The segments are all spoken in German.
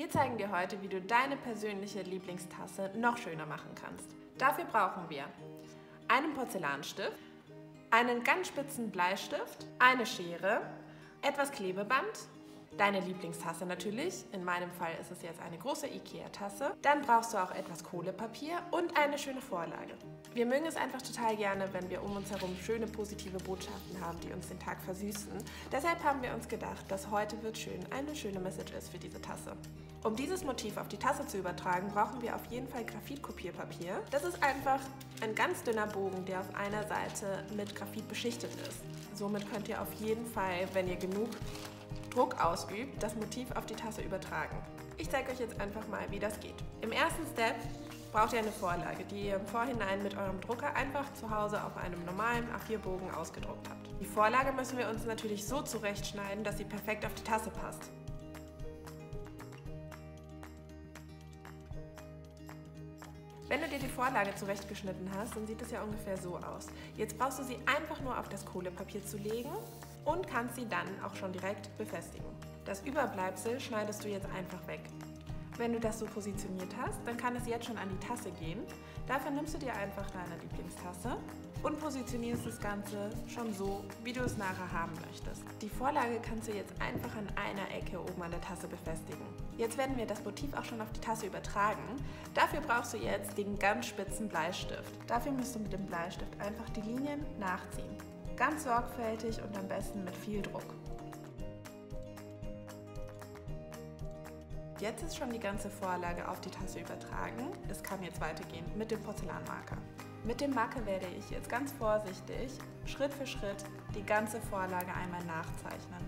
Wir zeigen dir heute, wie du deine persönliche Lieblingstasse noch schöner machen kannst. Dafür brauchen wir einen Porzellanstift, einen ganz spitzen Bleistift, eine Schere, etwas Klebeband, deine Lieblingstasse natürlich, in meinem Fall ist es jetzt eine große IKEA-Tasse. Dann brauchst du auch etwas Kohlepapier und eine schöne Vorlage. Wir mögen es einfach total gerne, wenn wir um uns herum schöne positive Botschaften haben, die uns den Tag versüßen. Deshalb haben wir uns gedacht, dass heute wird schön eine schöne Message ist für diese Tasse. Um dieses Motiv auf die Tasse zu übertragen, brauchen wir auf jeden Fall Graphitkopierpapier. Das ist einfach ein ganz dünner Bogen, der auf einer Seite mit Graphit beschichtet ist. Somit könnt ihr auf jeden Fall, wenn ihr genug Druck ausübt, das Motiv auf die Tasse übertragen. Ich zeige euch jetzt einfach mal, wie das geht. Im ersten Step braucht ihr eine Vorlage, die ihr im Vorhinein mit eurem Drucker einfach zu Hause auf einem normalen A4-Bogen ausgedruckt habt. Die Vorlage müssen wir uns natürlich so zurechtschneiden, dass sie perfekt auf die Tasse passt. Wenn du dir die Vorlage zurechtgeschnitten hast, dann sieht es ja ungefähr so aus. Jetzt brauchst du sie einfach nur auf das Kohlepapier zu legen und kannst sie dann auch schon direkt befestigen. Das Überbleibsel schneidest du jetzt einfach weg. Wenn du das so positioniert hast, dann kann es jetzt schon an die Tasse gehen. Dafür nimmst du dir einfach deine Lieblingstasse und positionierst das Ganze schon so, wie du es nachher haben möchtest. Die Vorlage kannst du jetzt einfach an einer Ecke oben an der Tasse befestigen. Jetzt werden wir das Motiv auch schon auf die Tasse übertragen. Dafür brauchst du jetzt den ganz spitzen Bleistift. Dafür musst du mit dem Bleistift einfach die Linien nachziehen. Ganz sorgfältig und am besten mit viel Druck. Jetzt ist schon die ganze Vorlage auf die Tasse übertragen. Es kann jetzt weitergehen mit dem Porzellanmarker. Mit dem Marker werde ich jetzt ganz vorsichtig, Schritt für Schritt, die ganze Vorlage einmal nachzeichnen.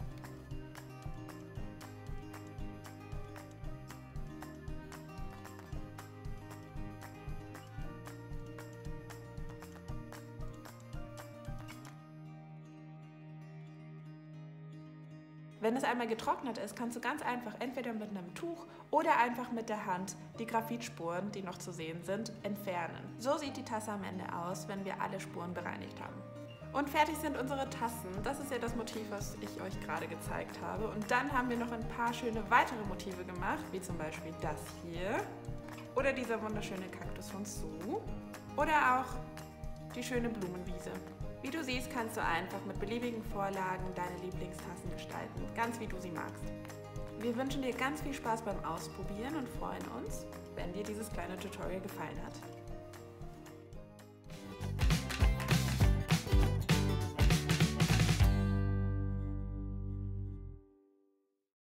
Wenn es einmal getrocknet ist, kannst du ganz einfach entweder mit einem Tuch oder einfach mit der Hand die Graphitspuren, die noch zu sehen sind, entfernen. So sieht die Tasse am Ende aus, wenn wir alle Spuren bereinigt haben. Und fertig sind unsere Tassen. Das ist ja das Motiv, was ich euch gerade gezeigt habe. Und dann haben wir noch ein paar schöne weitere Motive gemacht, wie zum Beispiel das hier oder dieser wunderschöne Kaktus von Sue oder auch die schöne Blumenwiese. Wie du siehst, kannst du einfach mit beliebigen Vorlagen deine Lieblingstassen gestalten, ganz wie du sie magst. Wir wünschen dir ganz viel Spaß beim Ausprobieren und freuen uns, wenn dir dieses kleine Tutorial gefallen hat.